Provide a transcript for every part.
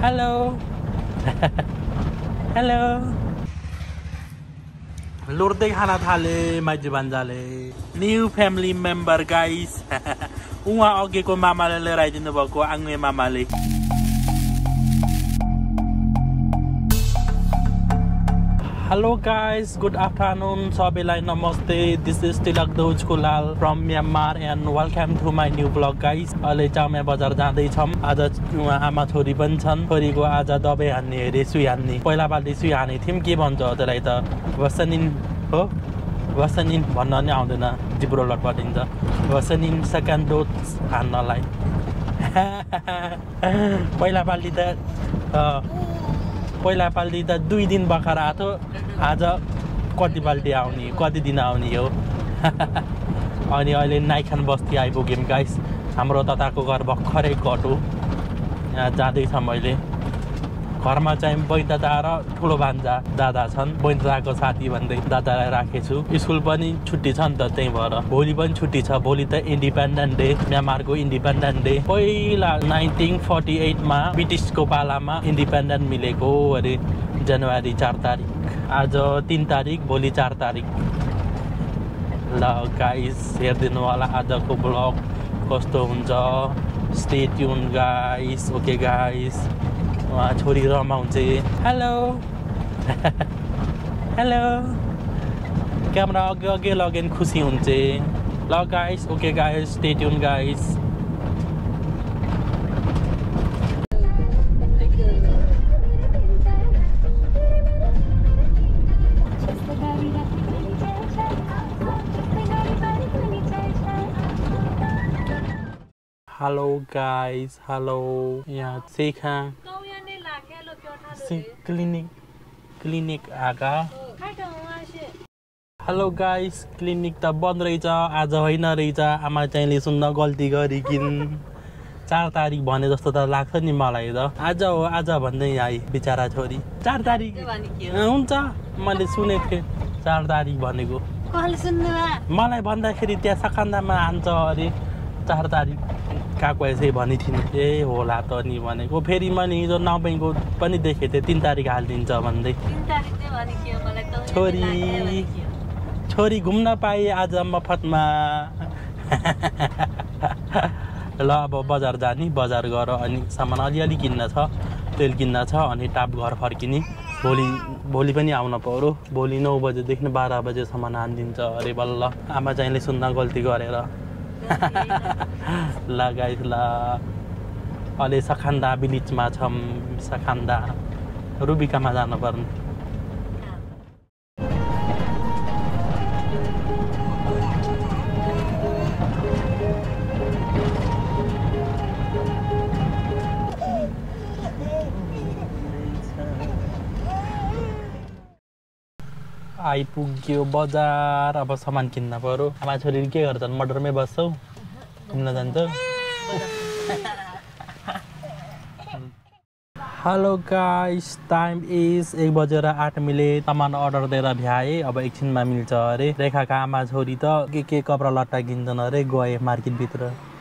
Hello. Hello. लुर्दै खाना थाले माइती भान्जाले न्यू फ्यामिली मेम्बर गाइस उहाँ अघिको मामाले लिएर आइदिनु भएको आङ्गे मामाले Hello guys, good afternoon. सबैलाई नमस्ते. This is Tilak Doj Kulal from Myanmar and welcome to my new vlog guys. अहिले चाउमिया बजार जाँदै छौं. आज आमा छोरी पनि छन्. छोरीको आज दबाई हान्ने रे सुई हान्ने. पहिला पालि सुई हाने थियौं के भन्छ त्यसलाई त वसनिन हो. वसनिन भन्न नि आउँदैन. जिब्रो लटपटिन्छ. वसनिन सेकेन्ड डोज हान्नलाई. पहिला पालि त 2 दिन बखर आथो आज कति बाल्टी आउने कति दिन आउने हो अनि अहिले नाइखान बस्ती आइपुग्यौं गाइस हाम्रो तताको घर भर्खरै कटो यहाँ जाँदै छ मैले घरमा चाहिँ बहिनी दादा र ठुलो भान्जा दादा छन् बहिनी दादाको साथी भन्दै दादालाई राखेछु स्कुल पनि छुट्टी छ नि त त्यही भएर भोलि पनि छुट्टी छ भोलि त इन्डिपेन्डेन्ट डे म्यानमारको इन्डिपेन्डेन्ट डे पहिला 1948 मा ब्रिटिसको पालामा इन्डिपेन्डेन्ट मिलेको अरे जनवरी 4 तारिक आज 3 तारिक भोलि 4 तारिक ल गाइस हेर्दिनु होला आजको ब्लग कस्तो हुन्छ stay tune guys okay guys छोरी रमाउँछ हेलो हेलो क्यामेरा अघि लगेन खुसी हुन्छ ल guys okay guys stay tune guys hello guys hello यहाँ सेखा क्लिनिक आगा हेलो गाइस क्लिनिक त बन्द रहेछ आज होइन रहेछ आमा चाहिँले सुन्न गल्ती गरिकिन 4 तारिक भने जस्तो त लाग्छ नि मलाई त आज हो आज भन्दै आइ बिचारा छोरी 4 तारिक हुन्छ मैले सुनेको थिएँ 4 तारिक भनेको मलाई भन्दाखेरि त्यहाँ सखान्दामा हान्छ अरे 4 तारिक काको यसै भनि थिइन् ए होला त नि भनेको फेरि मैले हिजो नबैको पनि देखेको थिएँ 3 तारिक हालिदिन्छ भन्दै 3 तारिक चाहिँ भने के मलाई त छोरी घुम्न पाए आज मफतमा ल अब बजार जाने बजार गर अनि सामान अलिअलि किन्न छ तेल किन्न छ अनि टाप घर फर्किने भोलि पनि आउन पर्यो भोलि 9 बजेदेखि 12 बजेसम्म हानिदिन्छ अरे बल्ल आमा चाहिँले सुन्न गल्ती गरेर ल गाइस ल अहिले सखान्दा विलेजमा छौँ सखान्दा रुबिकामा जानुपर्ने आइपुग्यो बजार अब सामान किन्न पर्यो आमा छोरी के गर्छन् मोटरमै बस्छौ घुम्न जान्छौ हेलो गाइस टाइम इज 1:08 सामान अर्डर दिएर भ्याए अब एकछिनमा मिल्छ अरे रेखाका आमा छोरी त के कपडा लट्टा किन्छन् अरे गए मार्केटभित्र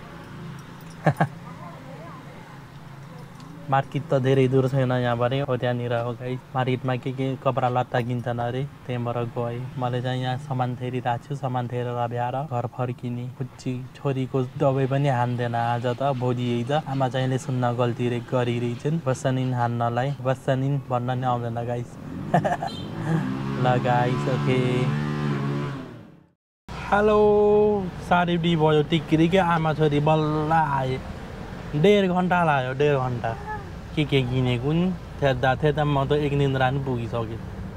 मार्केट त धेरै दूर छैन यहाँबाट हो त्यहाँनिर हो गाइस मार्केटमा के कपडा लत्ता किन्छन् अरे त्यहीँबाट गएँ मैले चाहिँ यहाँ सामान थेरिरहेको छु सामान थेरेर भ्याएर घर फर्किने खुच्ची छोरीको दबाई पनि हान्दैन आज त भोलि त आमा चाहिँले सुन्न गल्ती गरिरहेछन् बस्सनिन हान्नलाई बस्सनिन भन्न नि आउँदैन गाइस ल गाइस ओके हेलो 2:30 भयो टिक्रिकै आमा छोरी बल्ल आए 1.5 घन्टा लाग्यो 1.5 घन्टा के किनेको नि थेर्दा म त 1 दिन रानी पुगिसकेँ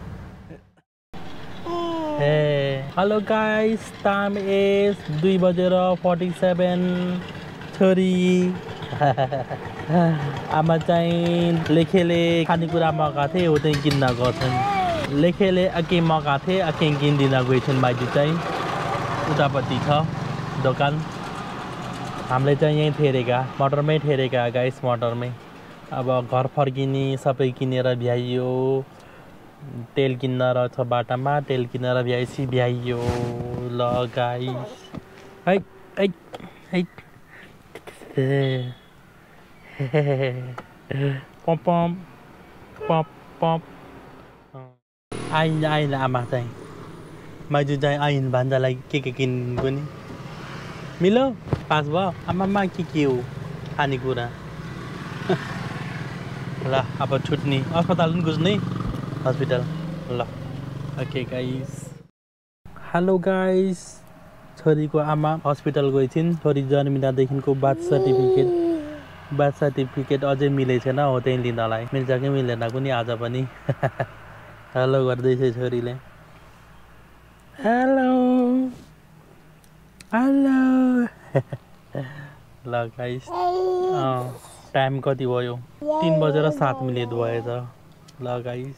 हे हेलो गाइस टाइम इज 2:47 छोरी आमा चाहिँ लेखेले खानेकुरा मगाएको थिएँ हो त्यहीँ किन्न गर्छन् लेखेले अघि मगाएको थिएँ अघि किनिदिन गएछन् माइती चाहिँ उतापट्टि छ दोकान हामीले चाहिँ यहीँ ठेरेका मोटरमै ठेरेका गाइस मोटरमै अब घर फर्किने सबै किनेर भ्याइयो तेल किन्न रहेछ बाटामा तेल किनेर भ्याएपछि भ्याइयो ल गाइस है पप पप पप आइन आमा चाहिँ माइजू चाहिँ आइन भान्जालाई के किन्नु नि मिलो पास भयो आमामा के हो खानेकुरा ल अब छुट्ने अस्पताल पनि गुज्ने हस्पिटल ल ओके गाइस हेलो गाइस छोरीको आमा हस्पिटल गई थिइन् छोरी जन्मिँदादेखिको बार्थ सर्टिफिकेट अझै मिलेको छैन हो त्यही लिनलाई मिल्छ कि मिल्दैन कुनै आज पनि हेलो गर्दैछ छोरीले हेलो हेलो ल गाइस टाइम कति भयो 3:07 भयो त ल गाइस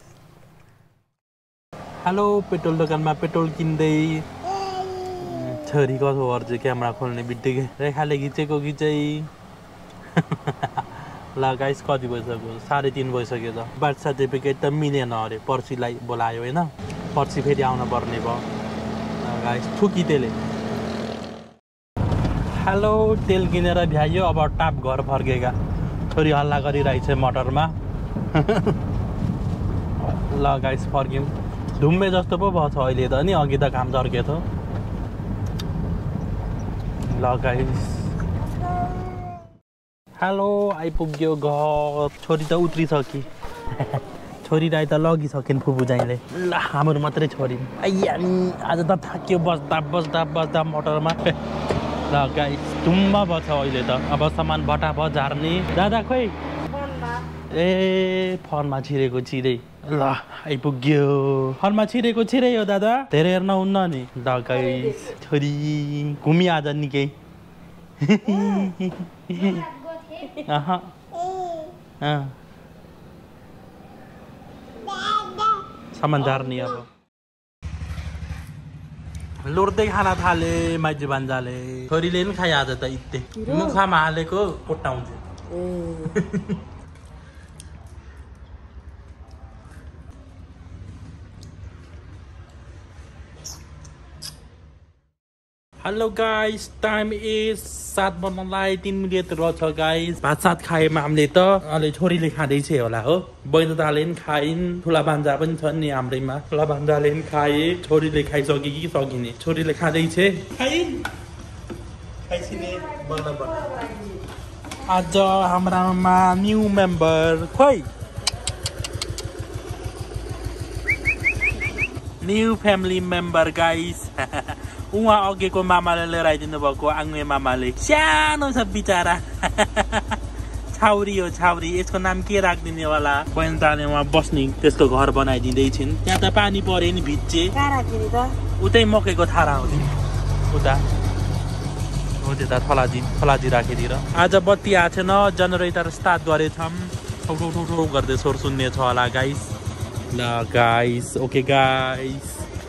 हेलो पेट्रोल दोकानमा पेट्रोल किन्दै छोरी कसो गर्छ क्यामेरा खोल्ने बित्तिकै रेखाले खिचेको खिचै ल गाइस कति भइसक्यो 3:30 भइसक्यो त बर्थ सर्टिफिकेट त मिलेन अरे पर्सिलाई बोलायो होइन पर्सि फेरि आउन पर्ने भयो गाइस ठुकी तेले हेलो तेल किनेर भ्यायो अब टाप घर फर्केका छोरी हल्ला गरिरहेछ मोटरमा ल गाइस फर्क्यौँ धुम्मे जस्तो पो भयो छ अहिले त नि अघि त घाम झर्के थियो ल गाइस हेलो आइपुग्यो घर छोरी त उत्रिसकी छोरीलाई त लगिसकिन् फुपू जाइले ल हाम्रो मात्रै छोरी आइया नि आज त थाक्यो बस्दा मोटरमा ल गाइस धुम्म भयो छ अहिले त अब सामान बटा भयो झार्ने दादा खोइ ए फोनमा छिरेको चिरै ल आइपुग्यो फोनमा छिरेको छिरै हो दादा धेरै हेर्न हुन्न नि ल गाइस छोरी घुमी आज निकै सामान झार्ने अब लुर्दै खाना थाले माइजू भान्जाले छोरीले पनि खायो आज त इत्ते मुखमा हालेको कोट्टाउँछ हेलो गाइस टाइम इज 7 बज्नलाई 3 मिनट रहेछ गाइस भात सात खाएमा हामीले त अहिले छोरीले खाँदैछ होला हो बैदाले पनि खाइन् ठुला भान्जा पनि छन् नि हाम्रैमा ठुला भान्जाले पनि खाए छोरीले खाइसके कि सकिने छोरीले खाँदैछ खाइन् खाइसिने आज हाम्रामा न्यू मेम्बर खोइ न्यू फ्यामिली मेम्बर गाइस उहाँ अघिको मामाले लिएर आइदिनु भएको आङ्गे मामाले सानो छ बिचारा छाउरी हो छाउरी यसको नाम के राखिदिने होला बहिनीले उहाँ बस्ने त्यसको घर बनाइदिँदैछिन् त्यहाँ त पानी परे नि भिज्जे उतै मकैको थारा हो नि उता हो त्यता थलाजी राखिदिएर आज बत्ती आएको छैन जेनेरेटर स्टार्ट गरेछौँ ठौ गर्दै स्वर सुन्ने छ होला गाइस ल guys okay guys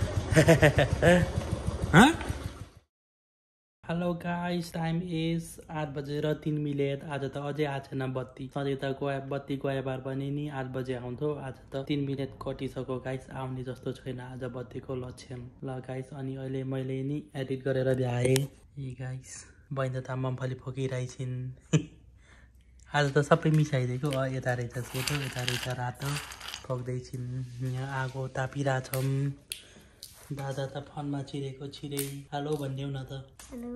hello guys time is 8:03 आज त अझै आएको छैन बत्ती सधैँ त बत्ती गए बार पनि नि 8 बजे आउँथ्यो आज त 3 मिनट कटिसक्यो गाइस आउने जस्तो छैन आज बत्तीको लक्षण ल गाइस अनि अहिले मैले नि एडिट गरेर भ्याएँ ए गाइस बहिनी त मम्फली फोकिरहेछिन् आज त सबै मिसाइदिएको यता रहेछ सेतो यता रहेछ रातो फोक्दैछिन् यहाँ आगो तापिरहेछौँ दादा त फोनमा छिरेको छिरै हेलो भनिदेऊ न त हेलो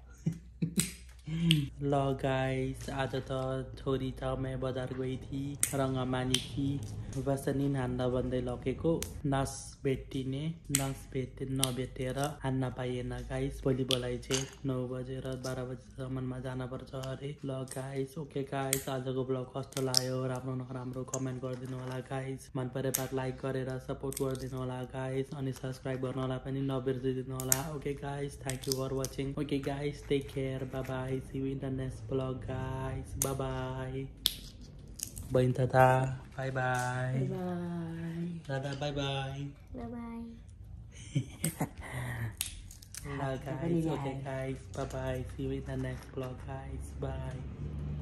ल गाइस आज त छोरी छ म बजार गई थिएँ रङ्ग मानी थिएँ बसनी हान्न भन्दै लगेको नस नभेटेर हान्न पाइएन गाइस भोलि बोलाइ चाहिँ 9 बजेर 12 बजेसम्ममा जानुपर्छ अरे ल गाइस ओके गाइस आजको ब्लग कस्तो लाग्यो राम्रो नराम्रो कमेन्ट गरिदिनु होला गाइस मन परे बात लाइक गरेर सपोर्ट गरिदिनु होला गाइस अनि सब्सक्राइब गर्नलाई पनि नबिर्सिदिनु होला okay guys thank you for watching okay guys take care bye bye see you in the next blog guys bye bye बहिनी तथा बाई बाई दादा bye bye guys, okay guys, bye bye, see you in the next vlog guys, bye.